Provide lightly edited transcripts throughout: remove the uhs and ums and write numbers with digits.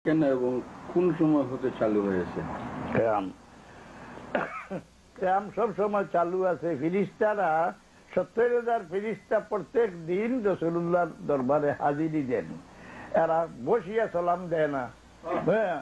কেন এবং কোন সময় হতে চালু হয়েছে? কেয়াম কেয়াম সব সময় চালু আছে। ফিরিস্তারা 70,000 ফিরিস্তা প্রত্যেক দিন রাসূলুল্লাহর দরবারে হাজিরি দেন। এরা বসিয়া সালাম দেয় না। হ্যাঁ,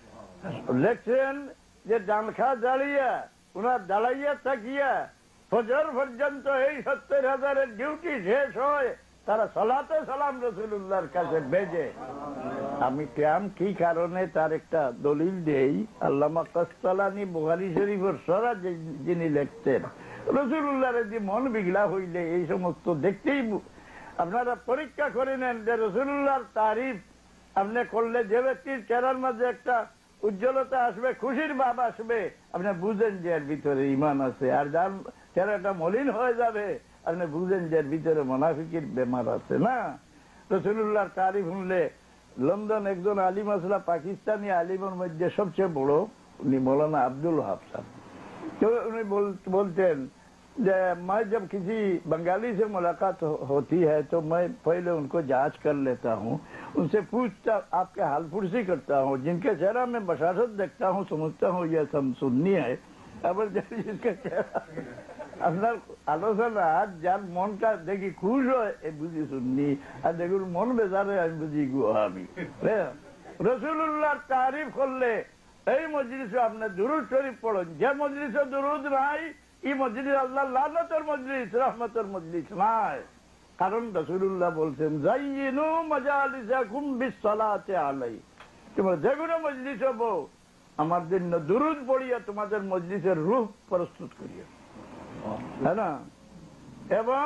লেখছেন যে জানখা দাঁড়িয়ে ওনার দাঁড়াইয়া থাকিয়া ফজর পর্যন্ত এই 70,000-এর ডিউটি শেষ হয়, তারা সালাতে সালাম রাসূলুল্লাহর কাছে ভেজে। আমি কেয়াম কি কারণে তার একটা দলিল দেই। আল্লামা কাসতালানী বুখারী শরীফের সরা যিনি লিখতেন, রাসূলুল্লাহর যে মন বিগলা হইলে এই সমস্ত দেখতেই আপনারা পরীক্ষা করে নেন যে রাসূলুল্লাহর তারিফ আপনি করলে যে ব্যক্তির চেহারার মাঝে একটা উজ্জ্বলতা আসবে, খুশির ভাব আসবে, আপনি বুঝেন যে এর ভিতরে ঈমান আছে। আর যার চেহারাটা মলিন হয়ে যাবে আপনি বুঝেন যে এর ভিতরে মুনাফিকের বেমার আছে। না, রাসূলুল্লাহর তারিফ শুনলে লন্ডন একজন আলিম আসলা, পাকিস্তানি আলিমের মধ্যে সবচেয়ে বড়, উনি মৌলানা আব্দুল ওয়াহাব সাহেব। তো উনি बोलते যে मैं जब किसी बंगाली से मुलाकात होती है तो मैं पहले उनको जांच कर लेता हूँ, उनसे पूछता, आपके हाल पुरसी करता हूँ, जिनके चेहरा में बशारत देखता हूँ समझता हूँ ये सब सुन्नी है। আবার जिसके चेहरा আপনার আলোচনা যার মনটা দেখি খুশ হয় এ বুঝি সুন্নি, আর দেখুন মন বেজারে আমি বুঝি গুহাবি। রাসূলুল্লাহর তারিফ করলে এই মজলিসে আপনি দুরূদ শরীফ পড়েন। যে মজলিসে দুরূদ নাই এই মজলিস আল্লাহ লানতের মজলিস, রহমতের মজলিস নাই। কারণ রাসূলুল্লাহ বলছেন যায়িনু মাজালিসাকুম বিসসালাতি আলাই, তোমরা যে কোনো মজলিস হবো আমার জন্য দুরূদ পড়িয়া তোমাদের মজলিসের রূহ প্রস্তুত করিয়া, হ্যাঁ না। এবং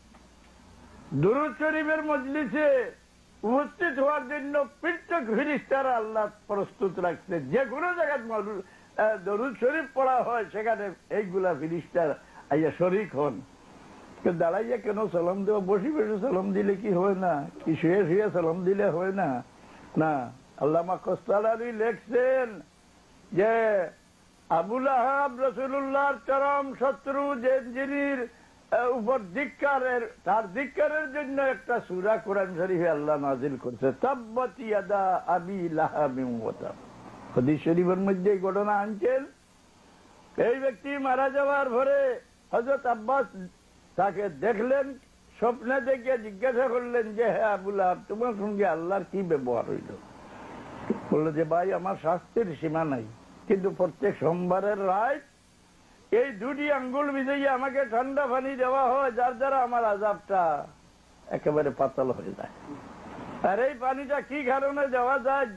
দুরূদ শরীফের মজলিসে উপস্থিত হওয়ার জন্য পৃথক ফেরেশতারা আল্লাহ প্রস্তুত রাখছে। যে কোনো জায়গায় দরুদ শরীফ পড়া হয় সেখানে এইগুলা ফেরেশতারা আইয়া শরীক হন। দাঁড়াইয়া কেন সালাম দেওয়া, বসে বসে সালাম দিলে কি হয় না, কি শুয়ে শুয়ে সালাম দিলে হয় না? না, আল্লামা কাসতালানী লেখছেন যে আবু লাহাব রাসূলুল্লাহর চরম শত্রু, যে যিনির উপর ধিক্কারের, তার ধিক্কারের জন্য একটা সূরা কোরআন শরীফে আল্লাহ নাযিল করছে, তাব্বাত ইয়াদা আবি লাহাবিন ওয়া তাব। হাদিস শরীফের মধ্যে এই ঘটনা আনছেন। এই ব্যক্তি মারা যাওয়ার পরে হযরত আব্বাস তাকে দেখলেন, স্বপ্নে দেখে জিজ্ঞাসা করলেন যে হে আবু লাহাব, তোমার সঙ্গে আল্লাহর কি ব্যবহার হইল? বললো যে ভাই আমার শাস্তির সীমা নাই, কিন্তু প্রত্যেক সোমবারের রাত এই দুটি আঙ্গুল ভিজাইয়া আমাকে ঠান্ডা পানি দেওয়া হয়, যার দ্বারা আমার আযাবটা একেবারে পাতল হয়ে যায়। আর এই পানিটা কি কারণে দেওয়া যায়?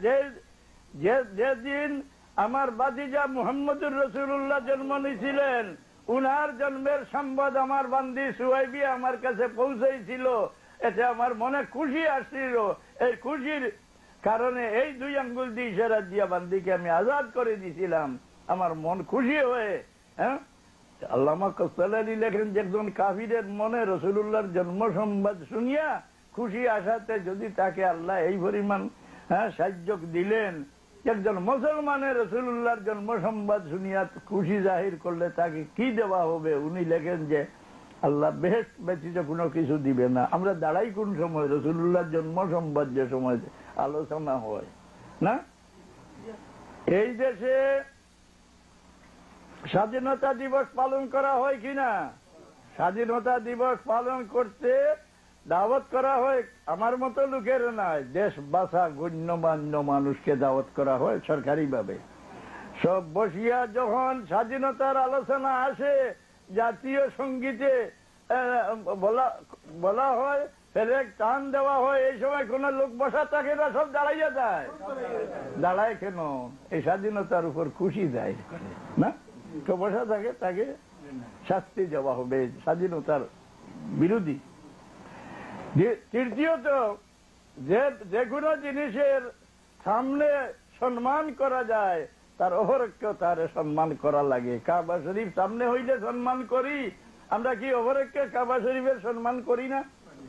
যেদিন আমার বাতিজা মুহাম্মদুর রাসূলুল্লাহ জন্ম নিয়েছিলেন, উনার জন্মের সংবাদ আমার বান্দি সুহাইবি আমার কাছে পৌঁছেছিল, এতে আমার মনে খুশি আসছিল। এই খুশির কারণে এই দুই আঙ্গুল দিয়ে ইশারা দিয়া বান্দিকে আমি আজাদ করে দিয়েছিলাম, আমার মন খুশি হয়ে। হ্যাঁ, আল্লামা কাসতালানী লেখেন যে একজন কাফিরের মনে রাসূলুল্লাহর জন্ম সংবাদ শুনিয়া খুশি আসাতে যদি তাকে আল্লাহ এই পরিমাণ সাহায্য দিলেন, একজন মুসলমানের রাসূলুল্লাহর জন্ম সংবাদ শুনিয়া খুশি জাহির করলে তাকে কি দেওয়া হবে? উনি লেখেন যে আল্লাহ বেহেশত ব্যতীত কোনো কিছু দিবে না। আমরা দাঁড়াই কোন সময়? রাসূলুল্লাহর জন্ম সংবাদ যে সময় আলোচনা হয় না। এই দেশে স্বাধীনতা দিবস পালন করা হয় কিনা? স্বাধীনতা দিবস পালন করতে দাওয়াত করা হয় আমার মতো লোকের নয়, দেশ বাসা গণ্যমান্য মানুষকে দাওয়াত করা হয় সরকারি ভাবে। সব বসিয়া যখন স্বাধীনতার আলোচনা আসে, জাতীয় সঙ্গীতে বলা হয়, ফেরেক টান দেওয়া হয়, এই সময় কোন লোক বসা থাকে না, সব দাঁড়াইয়া যায়। দাঁড়ায় কেন? এই স্বাধীনতার উপর খুশি যায় না, কেউ বসা থাকে তাকে শাস্তি দেওয়া হবে, স্বাধীনতার বিরোধী। তৃতীয়ত, যে কোনো জিনিসের সামনে সম্মান করা যায় তার অপরকে তার সম্মান করা লাগে। কাবা শরীফ সামনে হইলে সম্মান করি, আমরা কি অপরকে কাবা শরীফের সম্মান করি না?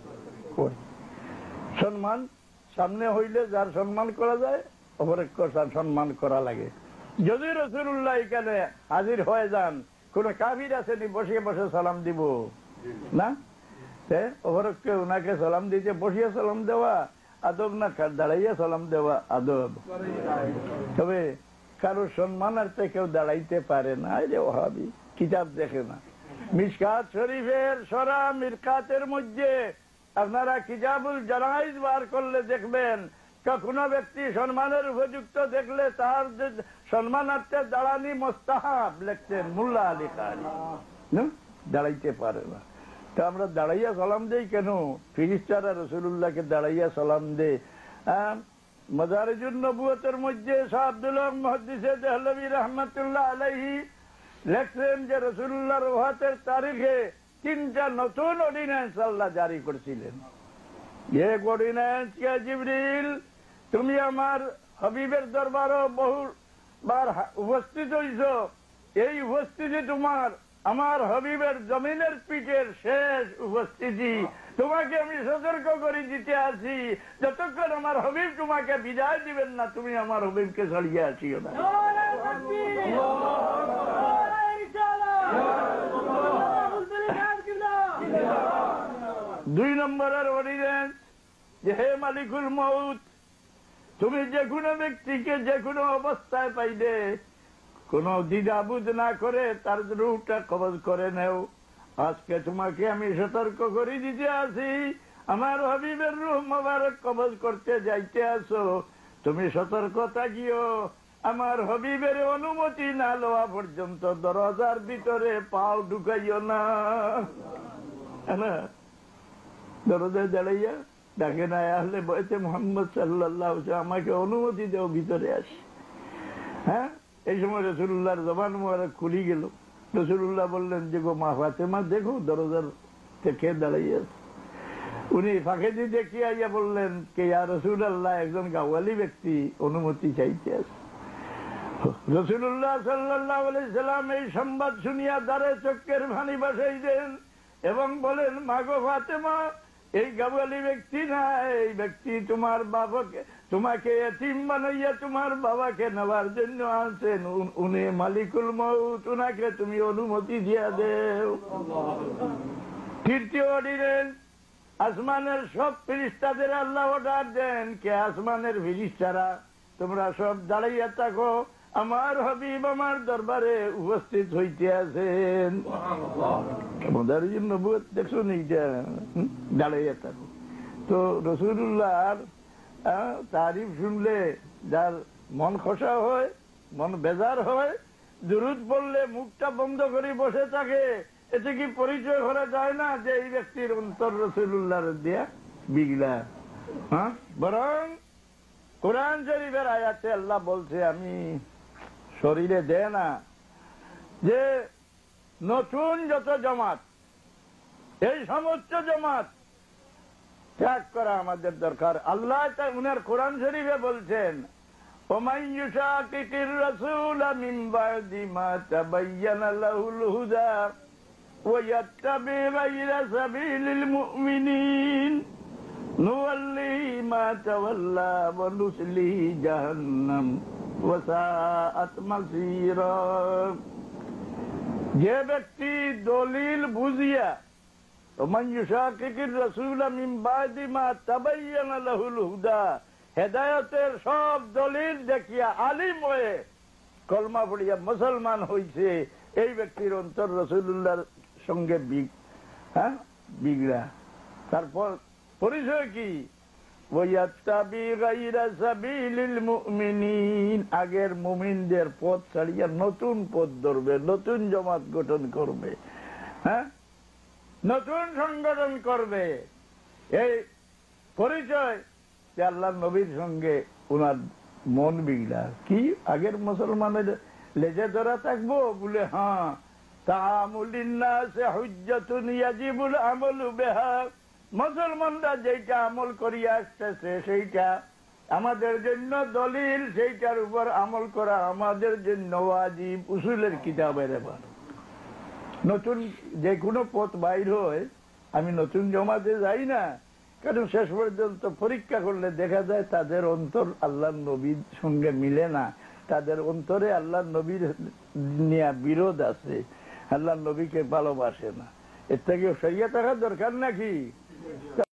সম্মান সামনে হইলে যার সম্মান করা যায় অপরকে তার সম্মান করা লাগে। যদি রাসূলুল্লাহ এখানে হাজির হয়ে যান, কোন কাফির আসেনি বসে বসে সালাম দিব না, অপরকে ওনাকে সালাম দিতে বসিয়ে সালাম দেওয়া আদব না, দাঁড়াইয়া সালাম দেওয়া আদব। তবে কারো সম্মানার্থে কেউ দাঁড়াইতে পারে না, এই যে ওহাবি কিতাব দেখে না। মিশকাত শরীফের সরা মিরকাতের মধ্যে আপনারা কিতাবুল জানাইজ বার করলে দেখবেন, কোনো ব্যক্তি সম্মানের উপযুক্ত দেখলে তার সম্মানার্থে দাঁড়ানি মোস্তাহাব লিখতেন মুল্লা আলী কারি। দাঁড়াইতে পারে না, তো আমরা দাঁড়াইয়া সালাম দেই কেন? ফিরিস্তারা রাসূলুল্লাহকে দাঁড়াইয়া সালাম দে। মাদারিজুন নবুয়তের মধ্যে শাহ আব্দুল হক মুহাদ্দিসে দেহলভী রাহমাতুল্লাহ আলাইহি লিখছেন যে রাসূলুল্লাহর ওফাতের তারিখে 3টা নতুন অর্ডিন্যান্স আল্লাহ জারি করেছিলেন। এক অর্ডিন্যান্স কে জিবরিল, তুমি আমার হাবিবের দরবারও বহুবার উপস্থিত হইছ, এই উপস্থিতি তোমার আমার হাবিবের জমিনের পিঠের শেষ উপস্থিতি। তোমাকে আমি সতর্ক করে দিতে আছি, যতক্ষণ আমার হাবিব তোমাকে বিদায় দিবেন না, তুমি আমার হাবিবকে ছাড়িয়ে আসিও না। 2 নম্বরের অর্ডিন্যান্স যে হে মালিকুল মউত, তুমি যে কোনো ব্যক্তিকে যে কোনো অবস্থায় পাইলে কোনো দ্বিধাবোধ না করে তার রূহটা কবজ করে নেও। আজকে তোমাকে আমি সতর্ক করে দিতে আছি, আমার হাবিবের রূহ মোবারক কবজ করতে যাইতে আসো, তুমি সতর্ক থাকিও, আমার হাবিবের অনুমতি না লওয়া পর্যন্ত দরজার ভিতরে পাও ঢুকাইও না। দরজায় দাঁড়াইয়া ডাকে না আসলে বলতে মোহাম্মদ সাল্লাল্লাহু আলাইহি ওয়াসাল্লাম আমাকে অনুমতি দেও, ভিতরে আসি। হ্যাঁ, এই সময় রাসূলুল্লাহর জবান মোবারক খুলি গেল। রাসূলুল্লাহ বললেন যে গো মা ফাতেমা, দেখো দরজার থেকে দাঁড়াইয়া। উনি ফাঁকে দিয়ে দেখিয়ে আইয়া বললেন কে ইয়া রাসূলুল্লাহ, একজন গাওয়ালি ব্যক্তি অনুমতি চাইতে আছে। রাসূলুল্লাহ সাল্লাল্লাহু আলাইহি সাল্লাম এই সংবাদ শুনিয়া দ্বারে চোখের পানি ভাসাই দেন এবং বলেন, মাগো ফাতেমা, এই গাওয়ালি ব্যক্তি না, এই ব্যক্তি তোমার বাবাকে, তোমাকে এতিম বানাইয়া তোমার বাবাকে নেওয়ার জন্য আনছেন, উনি মালিকুল মউত, উনাকে তুমি অনুমতি দিয়া দেও। 3টি অর্ডিন্যান্স, আসমানের সব ফেরেশতাদের আল্লাহ অর্ডার দেন কে আসমানের ফেরেশতারা তোমরা সব দাঁড়াইয়া থাকো, আমার হাবিব আমার দরবারে উপস্থিত হইতে আছেন। মাদারিজুন নবুয়ত দেখছো এইটা, দাঁড়াইয়া থাকো। তো রাসূলুল্লাহর তারিফ শুনলে যার মন খসা হয়, মন বেজার হয়, দুরূদ পড়লে মুখটা বন্ধ করে বসে থাকে, এতে কি পরিচয় করা যায় না যে এই ব্যক্তির অন্তর রাসূলুল্লাহর দিয়া বিগলা? বরং কোরআন শরীফের আয়াতে আল্লাহ বলছে, আমি শরীরে দে না যে নতুন যত জামাত, এই সমস্ত জামাত ত্যাগ করা আমাদের দরকার। আল্লাহ উনার কোরআন শরীফে বলছেন, ওমান ইউশাকিকির রাসূলা মিন বাদি মা তাবায়্যানা লাহুল হুদা ওয়া ইয়াত্তাবি গায়রা সাবিলিল মুমিনিন নুওয়াল্লিহি মা তাওয়াল্লা ওয়া নুসলিহি জাহান্নাম ওয়া সাআত মাসীরা। যে ব্যক্তি দলিল বুঝিয়া, ওমান ইউশাকিকির রাসূলা মিন বাদি মা তাবায়্যানা লাহুল হুদা, হেদায়েতের সব দলিল দেখিয়া আলিম হয়ে কলমা পড়িয়া মুসলমান হইছে, এই ব্যক্তির অন্তর রাসূলুল্লাহর সঙ্গে বিগড়া। তারপর পরিচয় কি? ওয়ায়াত্তাবি গায়রা সাবিলিল মুমিনিন, আগের মুমিনদের পথ ছাড়িয়া নতুন পথ ধরবে, নতুন জামাত গঠন করবে, নতুন সংগঠন করবে। এই পরিচয় যে আল্লাহ নবীর সঙ্গে উনার মন বিগড়া। কি আগের মুসলমানের লেজে ধরা থাকবো বলে? হ্যাঁ, তাআমুলিন নাসি হুজ্জাতুন ইয়াজিবুল আমালু বিহা, মুসলমানরা যেটা আমল করিয়া আসতেছে সেইটা আমাদের জন্য দলিল, সেইটার উপর আমল করা আমাদের জন্য ওয়াজিব। উসুলের কিতাবের এবার নতুন যে কোনো পথ বাইর হয়, আমি নতুন জমাতে যাই না, কারণ শেষ পর্যন্ত পরীক্ষা করলে দেখা যায় তাদের অন্তর আল্লাহ নবীর সঙ্গে মিলে না, তাদের অন্তরে আল্লাহ নবীর নিয়ে বিরোধ আছে, আল্লাহ নবীকে ভালোবাসে না। এর থেকে সরিয়ে থাকা দরকার নাকি?